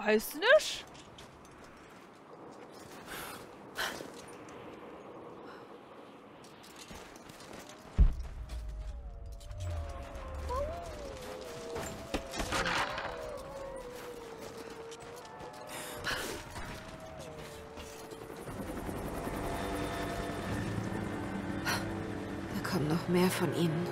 weiß nicht. Da kommen noch mehr von ihnen.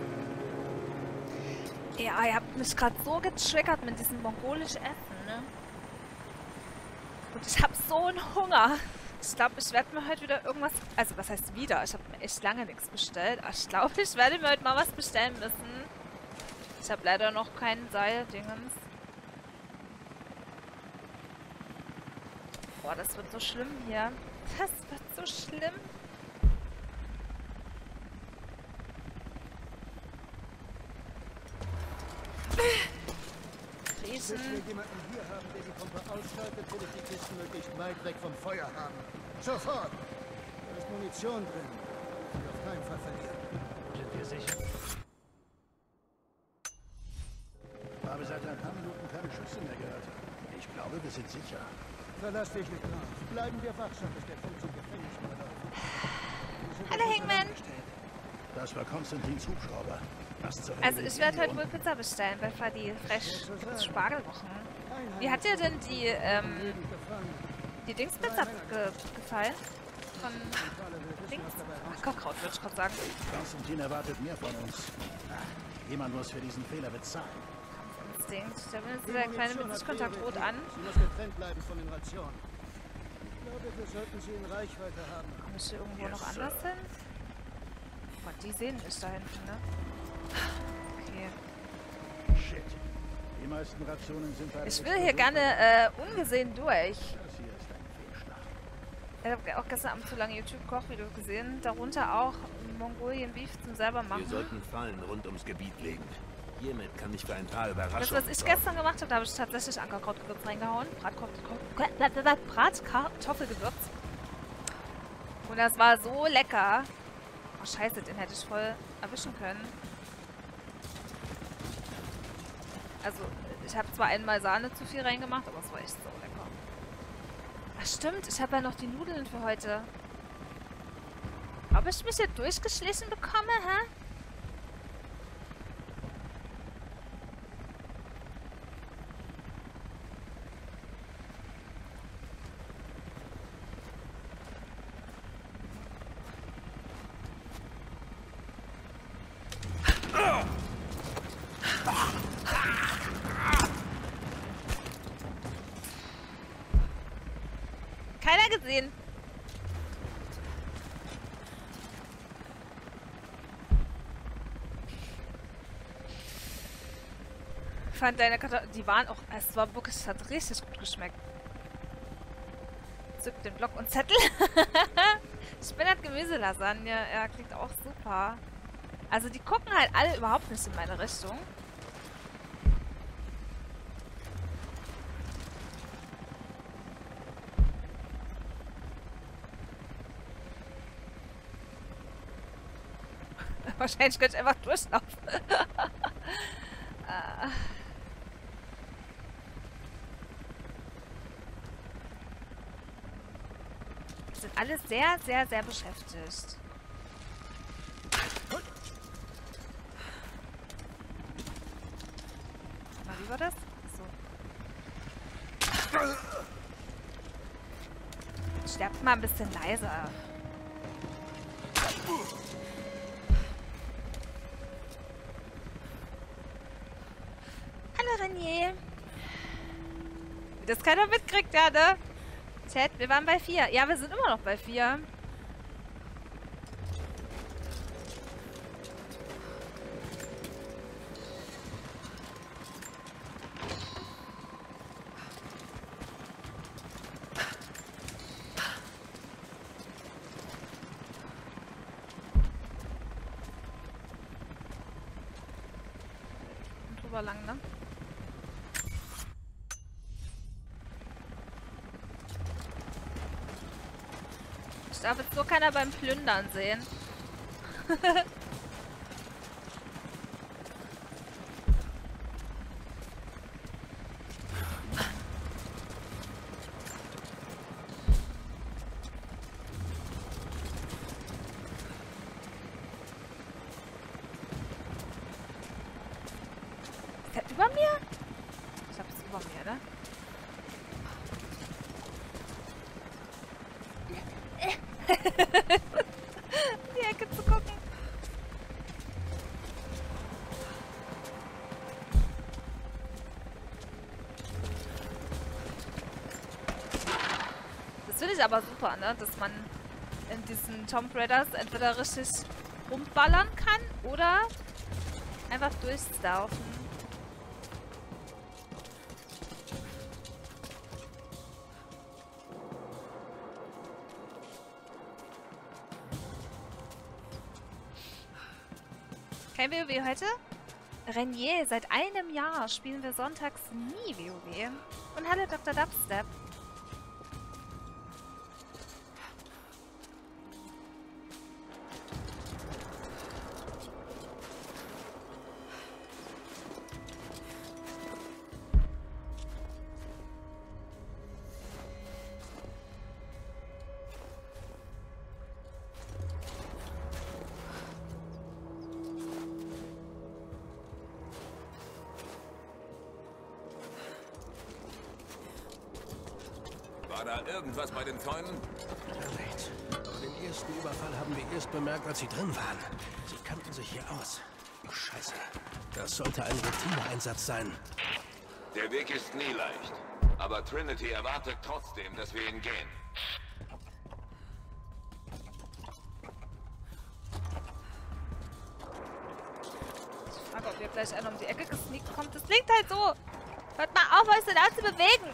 Ja, ihr habt mich gerade so getriggert mit diesem mongolischen Essen, ne? Und ich habe so einen Hunger. Ich glaube, ich werde mir heute wieder irgendwas... Also, was heißt wieder? Ich habe mir echt lange nichts bestellt. Aber ich glaube, ich werde mir heute mal was bestellen müssen. Ich habe leider noch keinen Seil-Dingens. Boah, das wird so schlimm hier. Das wird so schlimm. Bis wir jemanden hier haben, der die Pumpe ausschaltet, will ich die Kisten möglichst weit weg vom Feuer haben. Sofort! Da ist Munition drin. Die auf keinen Fall verlieren. Sind wir sicher? Habe seit ein paar Minuten keine Schüsse mehr gehört. Ich glaube, wir sind sicher. Verlass dich nicht drauf. Bleiben wir wachsam, bis der Funk zum Gefängnis überläuft. Hallo, Hangman! Das war Konstantins Hubschrauber. Also ich werde heute wohl Pizza bestellen bei Fadi Fresh Spargelwochen. Wie hat dir denn die Dingspizza gefallen? Von Dings? Kochkraut würde ich gerade sagen. Konstantin erwartet mehr von uns. Jemand muss für diesen Fehler bezahlen. Instinkt. Da will der Kleine mit Sichtkontakt rot an. Sie muss getrennt bleiben von den Rationen. Ich glaube, wir sollten sie in Reichweite haben. Komme ich hier irgendwo noch anders hin? Boah, die sehen mich da hinten, ne? Okay. Shit. Die meisten Rationen sind bei Ich will hier gerne ungesehen durch. Das hier ist ein Fehlschlag. Ich habe auch gestern Abend zu lange YouTube-Kochvideos gesehen. Darunter auch Mongolian Beef zum selber machen. Wir sollten Fallen rund ums Gebiet legen. Hiermit kann ich für ein paar Das, Überraschungen was ich sorgen. gestern gemacht habe, da habe ich tatsächlich Ankerkrautgewürz reingehauen. Bratkartoffelgewürz. Und das war so lecker. Oh, scheiße, den hätte ich voll erwischen können. Also, ich habe zwar einmal Sahne zu viel reingemacht, aber es war echt so lecker. Ach stimmt, ich habe ja noch die Nudeln für heute. Ob ich mich hier durchgeschlichen bekomme, hä? Keiner gesehen. Ich fand deine Kartoffeln, die waren auch, es war wirklich, es hat richtig gut geschmeckt. Zück den Block und Zettel. Spinat Gemüselasagne, ja, klingt auch super. Also die gucken halt alle überhaupt nicht in meine Richtung. Wahrscheinlich könnte ich einfach durchlaufen. Die sind alle sehr, sehr, sehr beschäftigt. Na, wie war das? So. Sterbt mal ein bisschen leiser. Hallo Renier. Wie das keiner mitkriegt, ja, ne? Chat, wir waren bei 4. Ja, wir sind immer noch bei 4. Drüber lang, ne? Ich darf jetzt so keiner beim Plündern sehen. kommen hier, ne? Die Ecke zu gucken. Das finde ich aber super, ne? Dass man in diesen Tomb Raiders entweder richtig rumballern kann oder einfach durchlaufen. Kein WoW heute? Renier, seit einem Jahr spielen wir sonntags nie WoW. Und hallo Dr. Dubstep. War da irgendwas bei den Zäunen? Ja, nichts. Aber den ersten Überfall haben wir erst bemerkt, als sie drin waren. Sie kannten sich hier aus. Scheiße. Das sollte ein Routineeinsatz sein. Der Weg ist nie leicht. Aber Trinity erwartet trotzdem, dass wir ihn gehen. Ich frage, ob ihr gleich einer um die Ecke gesneakt kommt. Das klingt halt so. Hört mal auf, euch so laut zu bewegen.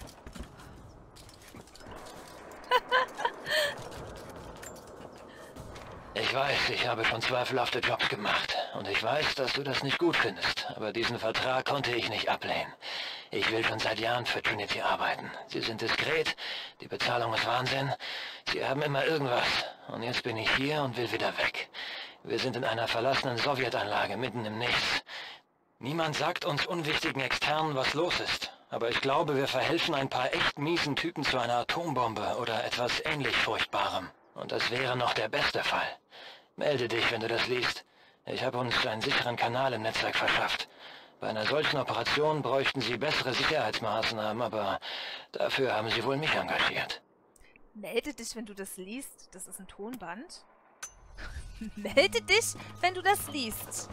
Ich weiß, ich habe schon zweifelhafte Jobs gemacht. Und ich weiß, dass du das nicht gut findest. Aber diesen Vertrag konnte ich nicht ablehnen. Ich will schon seit Jahren für Trinity arbeiten. Sie sind diskret, die Bezahlung ist Wahnsinn. Sie haben immer irgendwas. Und jetzt bin ich hier und will wieder weg. Wir sind in einer verlassenen Sowjetanlage mitten im Nichts. Niemand sagt uns unwichtigen Externen, was los ist. Aber ich glaube, wir verhelfen ein paar echt miesen Typen zu einer Atombombe oder etwas ähnlich Furchtbarem. Und das wäre noch der beste Fall. Melde dich, wenn du das liest. Ich habe uns einen sicheren Kanal im Netzwerk verschafft. Bei einer solchen Operation bräuchten sie bessere Sicherheitsmaßnahmen, aber dafür haben sie wohl mich engagiert. Melde dich, wenn du das liest. Das ist ein Tonband. Melde dich, wenn du das liest.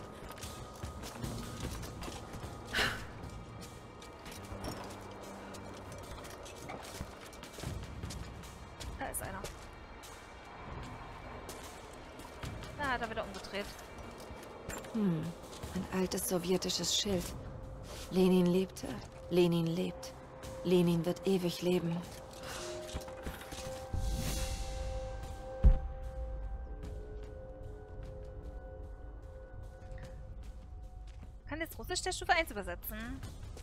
Da ist einer. Da hat er wieder umgedreht. Ein altes sowjetisches Schild. Lenin lebte, Lenin lebt. Lenin wird ewig leben. Kann jetzt Russisch der Stufe 1 übersetzen.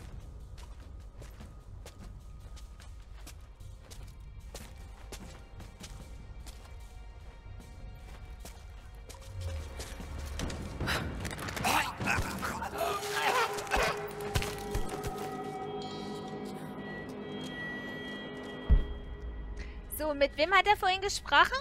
So, mit wem hat er vorhin gesprochen?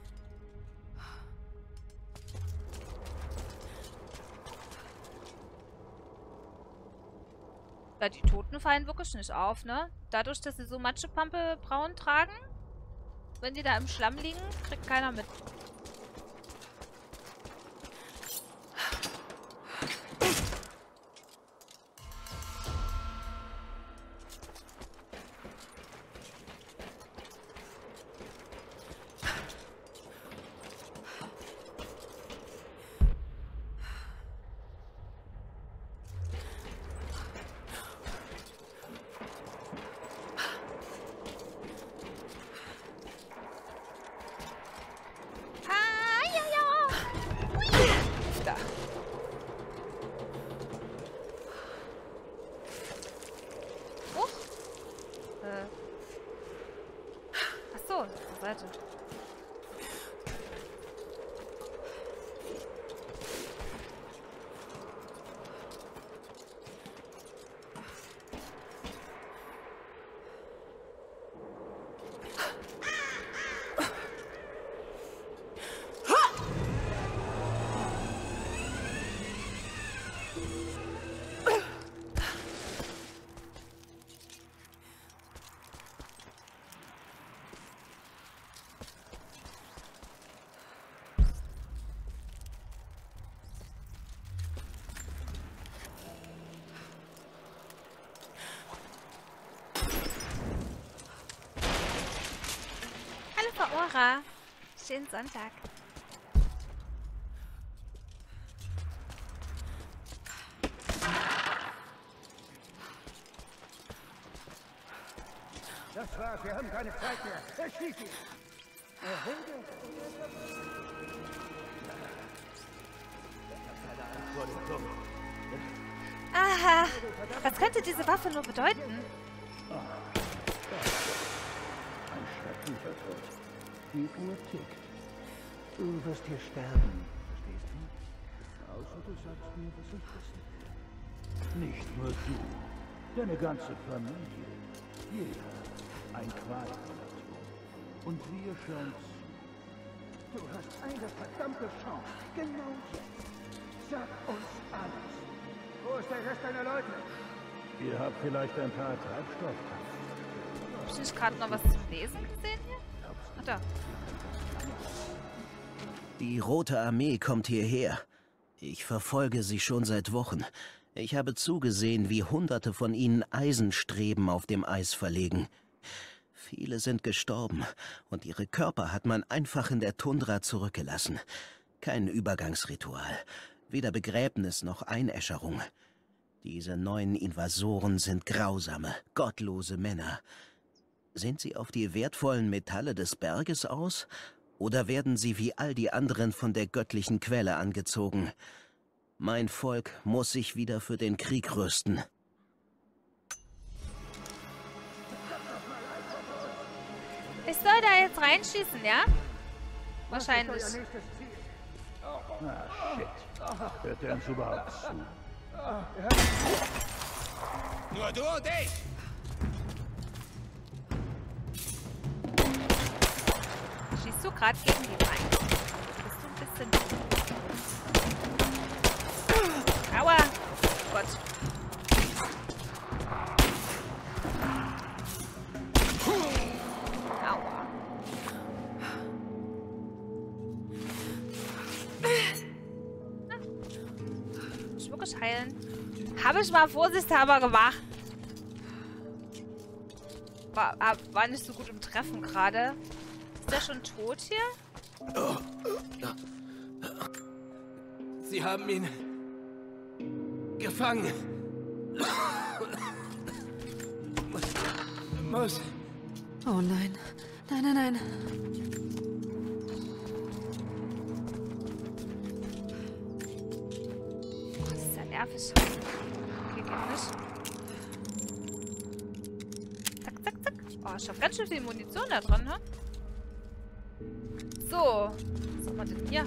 Ja, die Toten fallen wirklich nicht auf, ne? Dadurch, dass sie so Matschepampe braun tragen, wenn die da im Schlamm liegen, kriegt keiner mit. Achso, zur Seite. Lara. Schönen Sonntag. Das war's, wir haben keine Zeit mehr. Erschieß ihn! Aha. Was könnte diese Waffe nur bedeuten? Ein schrecklicher Tod. Die Uhr tickt. Du wirst hier sterben, verstehst du? Außer du sagst mir, was ich wissen will. Nicht nur du, deine ganze Familie. Jeder. Ein Qual. Und wir schauen zu. Du hast eine verdammte Chance. Genau jetzt. Sag uns alles. Wo ist der Rest deiner Leute? Ihr habt vielleicht ein paar Treibstofftanks. Hab ich nicht gerade noch was zum Lesen gesehen hier? Ach da. Die Rote Armee kommt hierher. Ich verfolge sie schon seit Wochen. Ich habe zugesehen, wie Hunderte von ihnen Eisenstreben auf dem Eis verlegen. Viele sind gestorben und ihre Körper hat man einfach in der Tundra zurückgelassen. Kein Übergangsritual, weder Begräbnis noch Einäscherung. Diese neuen Invasoren sind grausame, gottlose Männer. Sind sie auf die wertvollen Metalle des Berges aus? Oder werden sie wie all die anderen von der göttlichen Quelle angezogen? Mein Volk muss sich wieder für den Krieg rüsten. Ich soll da jetzt reinschießen, ja? Wahrscheinlich. Ah, shit. Hört er uns überhaupt zu? Nur du und ich! Schießt du gerade gegen die rein? Bist du ein bisschen... Aua! Oh Gott. Aua. Schmuckes heilen. Habe ich mal vorsichtshalber gemacht. War nicht so gut im Treffen gerade. Ist der schon tot hier? Sie haben ihn gefangen. Muss. Oh nein. Nein, nein, nein. Das ist ja nervig. Okay, geht nicht. Zack, zack, zack. Oh, ich hab ganz schön viel Munition da drin, ne? So. Was haben wir denn hier?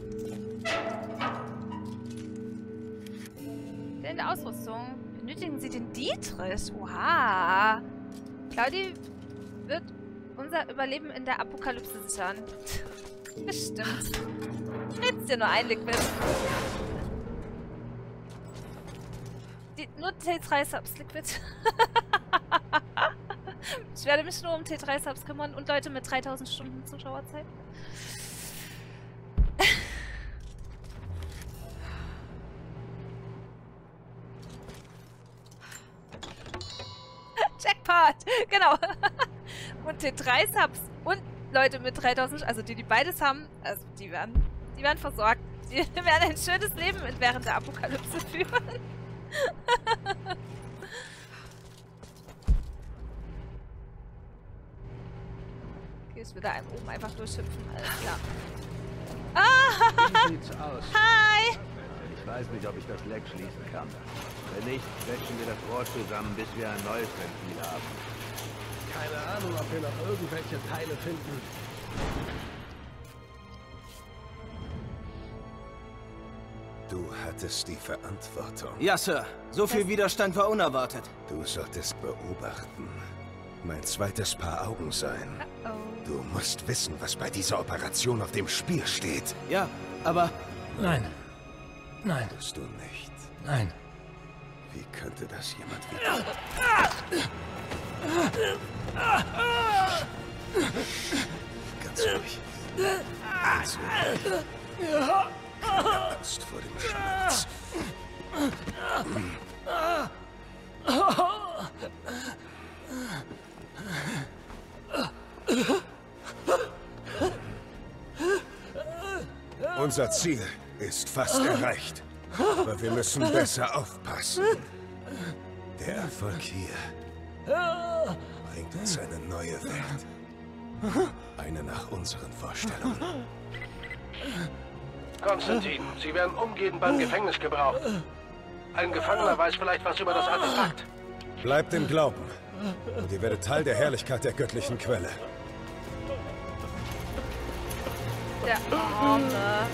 In der Ausrüstung. Benötigen Sie den Dietrich? Oha. Claudi wird unser Überleben in der Apokalypse sichern. Bestimmt. Jetzt dir nur ein Liquid. Nur T3-Subs Liquid. Ich werde mich nur um T3-Subs kümmern und Leute mit 3000 Stunden Zuschauerzeit. Jackpot! Genau. Und T3-Subs und Leute mit 3000, also die beides haben, also die werden versorgt. Die werden ein schönes Leben während der Apokalypse führen. Okay, ich will da oben einfach durchhüpfen, alles klar. Wie sieht's aus? Hi! Ich weiß nicht, ob ich das Leck schließen kann. Wenn nicht, quetschen wir das Rohr zusammen, bis wir ein neues Ventil haben. Keine Ahnung, ob wir noch irgendwelche Teile finden. Du hattest die Verantwortung. Ja, Sir. So viel Widerstand war unerwartet. Du solltest beobachten. Mein zweites Paar Augen sein. Du musst wissen, was bei dieser Operation auf dem Spiel steht. Ja, aber... Nein. Nein. Tust du nicht. Nein. Wie könnte das jemand wieder... Ganz ruhig. Ganz ruhig. Keine Angst vor dem Schmerz. Unser Ziel ist fast erreicht. Aber wir müssen besser aufpassen. Der Erfolg hier bringt uns eine neue Welt. Eine nach unseren Vorstellungen. Konstantin, Sie werden umgehend beim Gefängnis gebraucht. Ein Gefangener weiß vielleicht was über das Artefakt. Bleibt im Glauben. Und ihr werdet Teil der Herrlichkeit der göttlichen Quelle. Der Arme.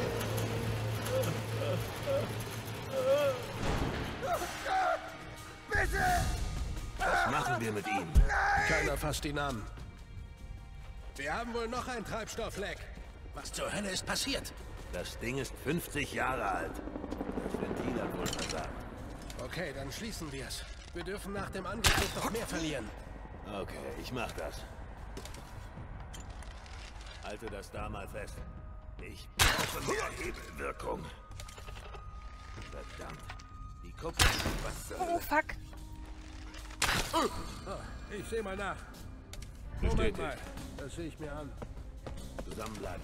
Was machen wir mit ihm? Keiner fasst ihn an. Wir haben wohl noch ein Treibstoffleck. Was zur Hölle ist passiert? Das Ding ist 50 Jahre alt. Das Ventil hat wohl versagt. Okay, dann schließen wir es. Wir dürfen nach dem Angriff nicht noch mehr verlieren. Okay, ich mach das. Halte das da mal fest. Ich brauche mehr Hebelwirkung. Verdammt. Die Kupplung. Was soll Oh, fuck. Ich sehe mal nach. Bestätigt. Moment mal. Das sehe ich mir an. Zusammenbleiben.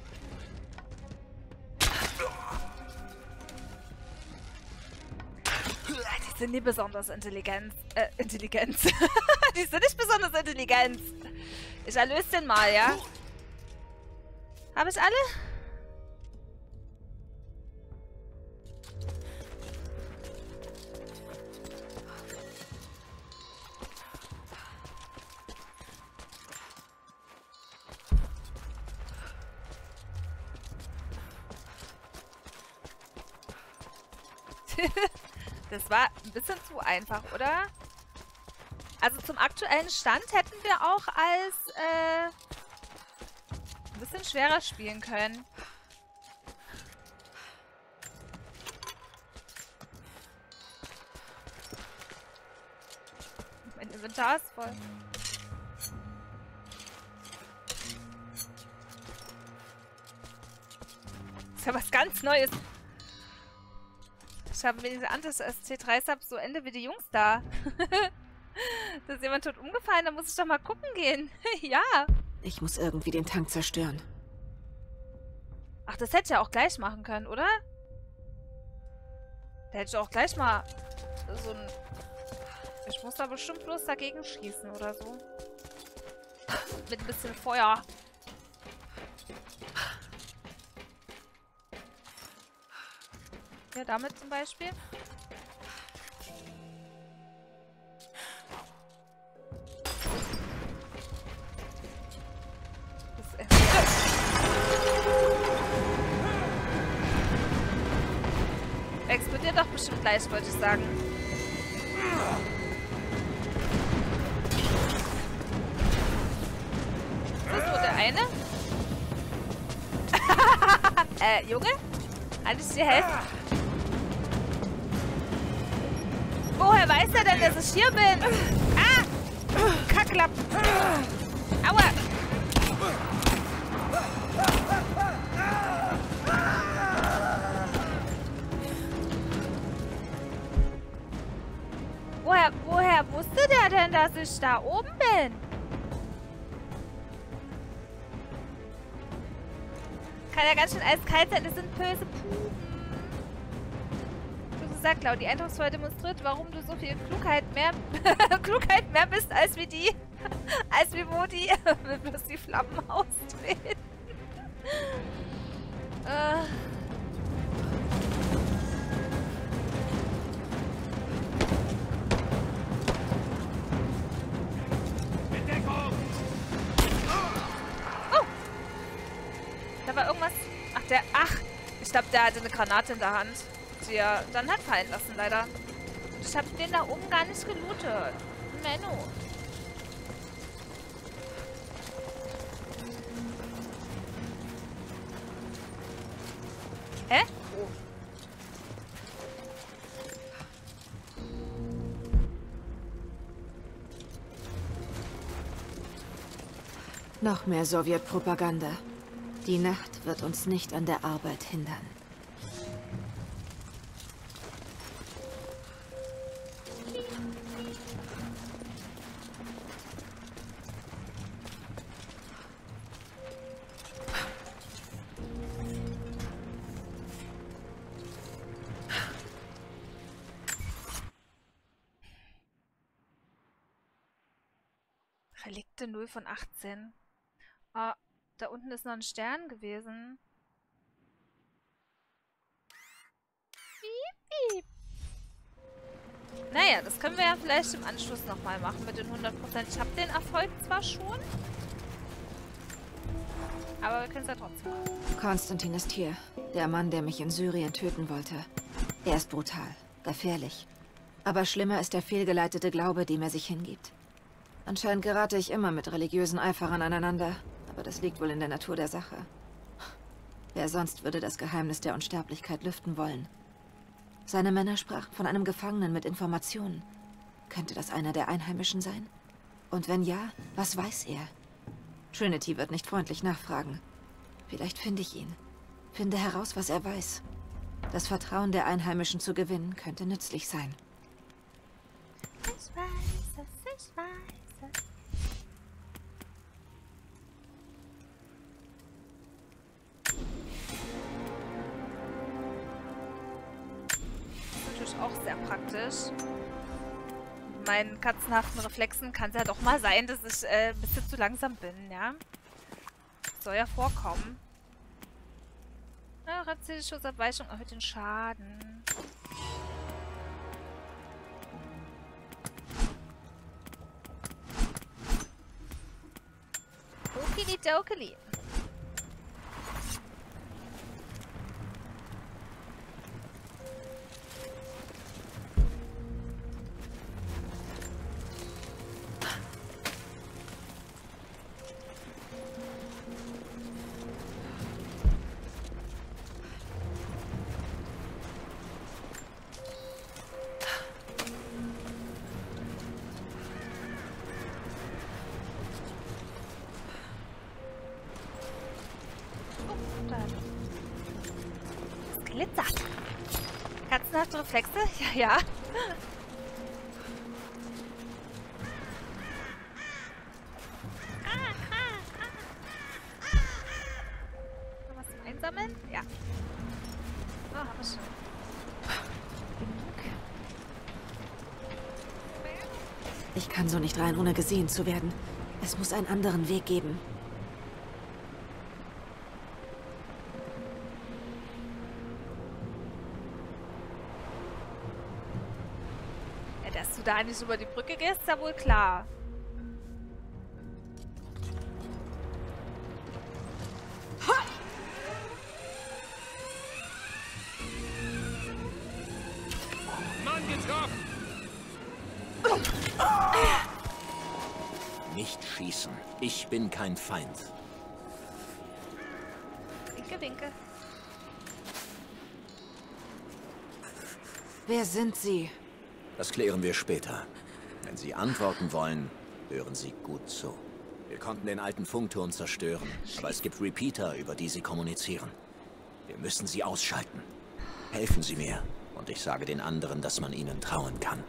Die sind nie besonders intelligent. Die sind nicht besonders intelligent. Ich erlöse den mal, ja? Habe ich alle? Das war ein bisschen zu einfach, oder? Also zum aktuellen Stand hätten wir auch als ein bisschen schwerer spielen können. Mein Inventar ist voll. Das ist ja was ganz Neues. Ich habe wenigstens Antis SC3-Sub so Ende wie die Jungs da. Da ist jemand tot umgefallen, da muss ich doch mal gucken gehen. Ja. Ich muss irgendwie den Tank zerstören. Ach, das hätte ich ja auch gleich machen können, oder? Da hätte ich auch gleich mal so ein... Ich muss da bestimmt bloß dagegen schießen oder so. Mit ein bisschen Feuer. Ja, damit zum Beispiel. Explodiert doch bestimmt gleich, wollte ich sagen. Ist das nur der eine? Junge? Kann ich dir helfen? Woher weiß er denn, dass ich hier bin? Ah! Kacklappen! Aua! Woher wusste der denn, dass ich da oben bin? Kann ja ganz schön eiskalt sein, das sind böse Puben. Du gesagt, Claudi, eindrucksvoll demonstriert, warum du so viel Klugheit mehr bist als wie die. Als wie Modi. Will bloß die Flammen ausdrehen. Da war irgendwas... Ach, ich glaube, der hatte eine Granate in der Hand, die er dann hat fallen lassen, leider. Und ich habe den da oben gar nicht gelootet. Menno. Hä? Oh. Noch mehr Sowjetpropaganda. Die Nacht wird uns nicht an der Arbeit hindern. Verlegte 0 von 18. Ah, da unten ist noch ein Stern gewesen. Piep, piep. Naja, das können wir ja vielleicht im Anschluss nochmal machen mit den 100%. Ich habe den Erfolg zwar schon, aber wir können es ja trotzdem machen. Konstantin ist hier. Der Mann, der mich in Syrien töten wollte. Er ist brutal, gefährlich. Aber schlimmer ist der fehlgeleitete Glaube, dem er sich hingibt. Anscheinend gerate ich immer mit religiösen Eiferern aneinander, aber das liegt wohl in der Natur der Sache. Wer sonst würde das Geheimnis der Unsterblichkeit lüften wollen? Seine Männer sprachen von einem Gefangenen mit Informationen. Könnte das einer der Einheimischen sein? Und wenn ja, was weiß er? Trinity wird nicht freundlich nachfragen. Vielleicht finde ich ihn. Finde heraus, was er weiß. Das Vertrauen der Einheimischen zu gewinnen, könnte nützlich sein. Ich weiß es, ich weiß es. Auch sehr praktisch. Mit meinen katzenhaften Reflexen kann es ja doch mal sein, dass ich ein bisschen zu langsam bin, ja? Soll ja vorkommen. Ja, Razzia-Schussabweichung erhöht den Schaden. Okili-dokili. Glitzert. Katzenhafte Reflexe? Ja, ja. Noch was zum Einsammeln? Ja. Oh, hab ich schon. Ich kann so nicht rein, ohne gesehen zu werden. Es muss einen anderen Weg geben. Dass du da nicht über die Brücke gehst, ist ja wohl klar. Mann getroffen! Nicht schießen. Ich bin kein Feind. Winke, winke. Wer sind Sie? Das klären wir später. Wenn Sie antworten wollen, hören Sie gut zu. Wir konnten den alten Funkturm zerstören, aber es gibt Repeater, über die Sie kommunizieren. Wir müssen sie ausschalten. Helfen Sie mir, und ich sage den anderen, dass man ihnen trauen kann.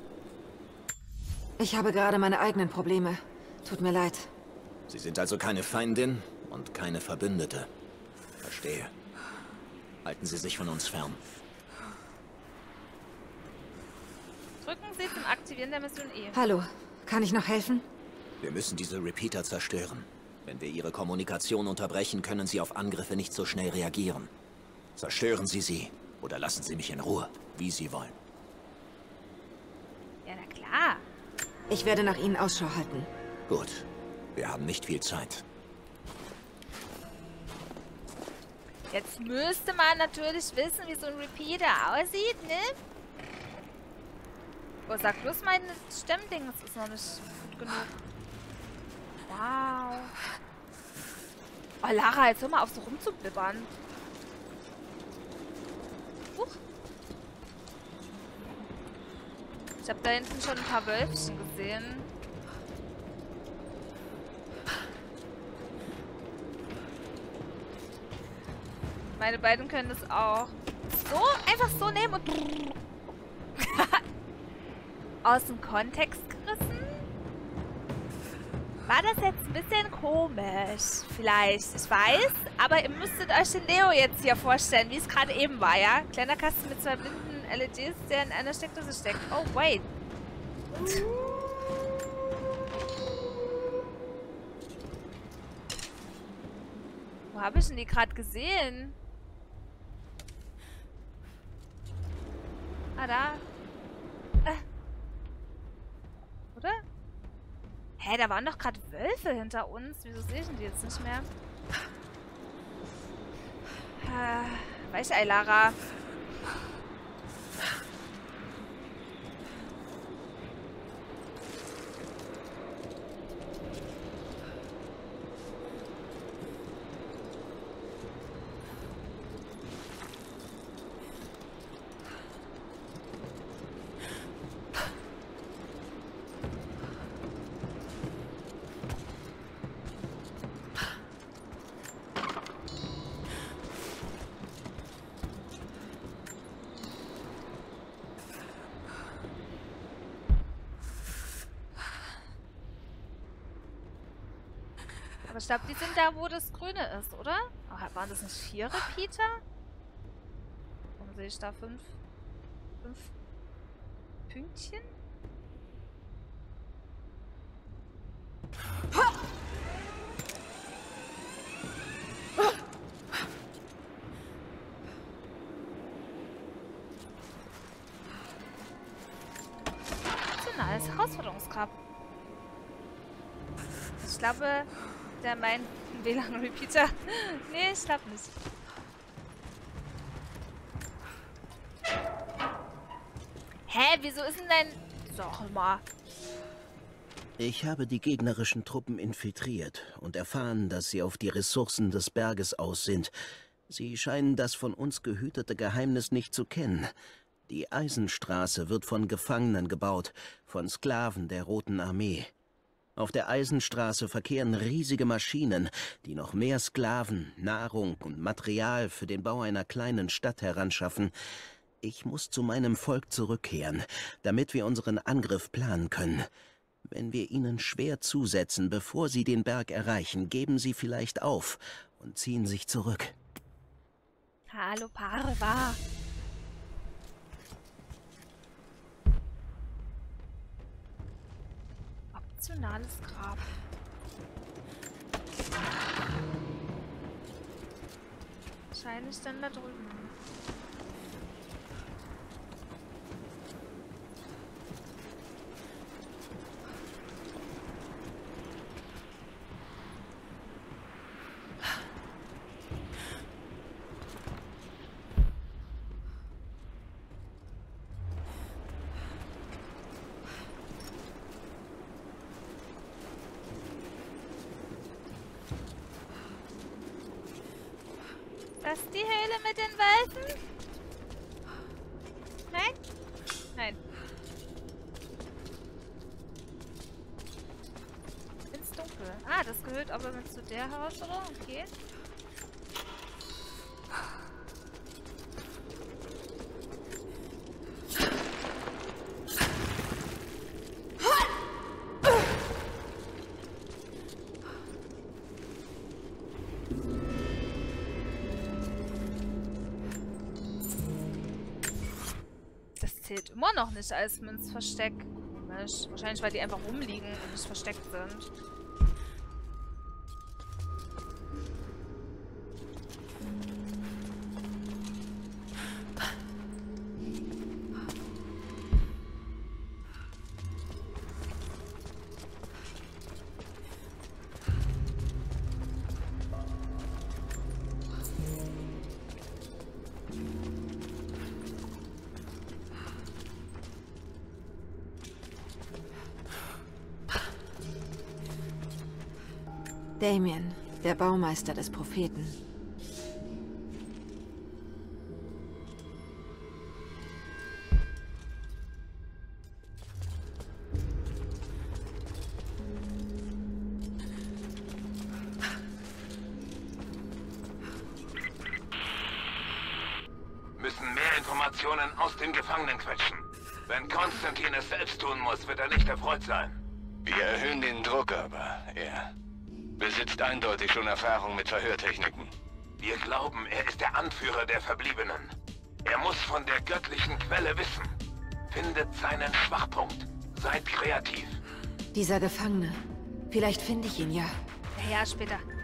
Ich habe gerade meine eigenen Probleme. Tut mir leid. Sie sind also keine Feindin und keine Verbündete. Verstehe. Halten Sie sich von uns fern. Drücken Sie zum Aktivieren der Mission E. Hallo, kann ich noch helfen? Wir müssen diese Repeater zerstören. Wenn wir ihre Kommunikation unterbrechen, können sie auf Angriffe nicht so schnell reagieren. Zerstören Sie sie oder lassen Sie mich in Ruhe, wie Sie wollen. Ja, na klar. Ich werde nach Ihnen Ausschau halten. Gut. Wir haben nicht viel Zeit. Jetzt müsste man natürlich wissen, wie so ein Repeater aussieht, ne? Oh, sag bloß, mein Stemmding, das ist noch nicht gut genug. Wow. Oh, Lara, jetzt hör mal auf, so rumzubibbern. Huch. Ich habe da hinten schon ein paar Wölfchen gesehen. Meine beiden können das auch. So, einfach so nehmen und... aus dem Kontext gerissen? War das jetzt ein bisschen komisch? Vielleicht, ich weiß. Aber ihr müsstet euch den Leo jetzt hier vorstellen, wie es gerade eben war, ja? Kleiner Kasten mit 2 blinden LEDs, der in einer Steckdose steckt. Oh, wait. Wo habe ich denn die gerade gesehen? Ah, da. Oder? Hä, da waren doch gerade Wölfe hinter uns. Wieso sehe ich denn die jetzt nicht mehr? Weichei, Lara. Aber ich glaube, die sind da, wo das Grüne ist, oder? Oh, waren das nicht 4 Repeater? Warum sehe ich da 5 Pünktchen? Optionales Herausforderungsgrab. Ich glaube, der meint einen WLAN-Repeater. Nee, ich glaube nicht. Hä, wieso ist denn dein... Sag mal. Ich habe die gegnerischen Truppen infiltriert und erfahren, dass sie auf die Ressourcen des Berges aus sind. Sie scheinen das von uns gehütete Geheimnis nicht zu kennen. Die Eisenstraße wird von Gefangenen gebaut, von Sklaven der Roten Armee. Auf der Eisenstraße verkehren riesige Maschinen, die noch mehr Sklaven, Nahrung und Material für den Bau einer kleinen Stadt heranschaffen. Ich muss zu meinem Volk zurückkehren, damit wir unseren Angriff planen können. Wenn wir ihnen schwer zusetzen, bevor sie den Berg erreichen, geben sie vielleicht auf und ziehen sich zurück. Hallo, Parva. Optionales Grab. Wahrscheinlich dann da drüben. Das ist die Höhle mit den Wölfen? Nein? Nein. Ins Dunkel. Ah, das gehört aber mit zu der Haus, oder? Okay. Zählt immer noch nicht als Münzversteck. Komisch. Wahrscheinlich, weil die einfach rumliegen und nicht versteckt sind. Damien, der Baumeister des Propheten. Müssen mehr Informationen aus den Gefangenen quetschen. Wenn Konstantin es selbst tun muss, wird er nicht erfreut sein. Wir erhöhen den Druck aber. Er besitzt eindeutig schon Erfahrung mit Verhörtechniken. Wir glauben, er ist der Anführer der Verbliebenen. Er muss von der göttlichen Quelle wissen. Findet seinen Schwachpunkt. Seid kreativ. Dieser Gefangene. Vielleicht finde ich ihn ja. Ja, später.